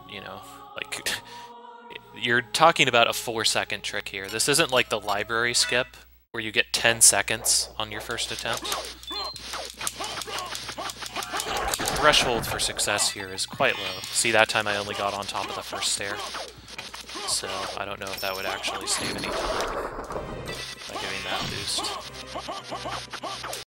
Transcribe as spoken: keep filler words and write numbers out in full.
you know, like, you're talking about a four second trick here. This isn't like the library skip, where you get ten seconds on your first attempt. Your threshold for success here is quite low. See, that time I only got on top of the first stair. So I don't know if that would actually save any time by doing that boost.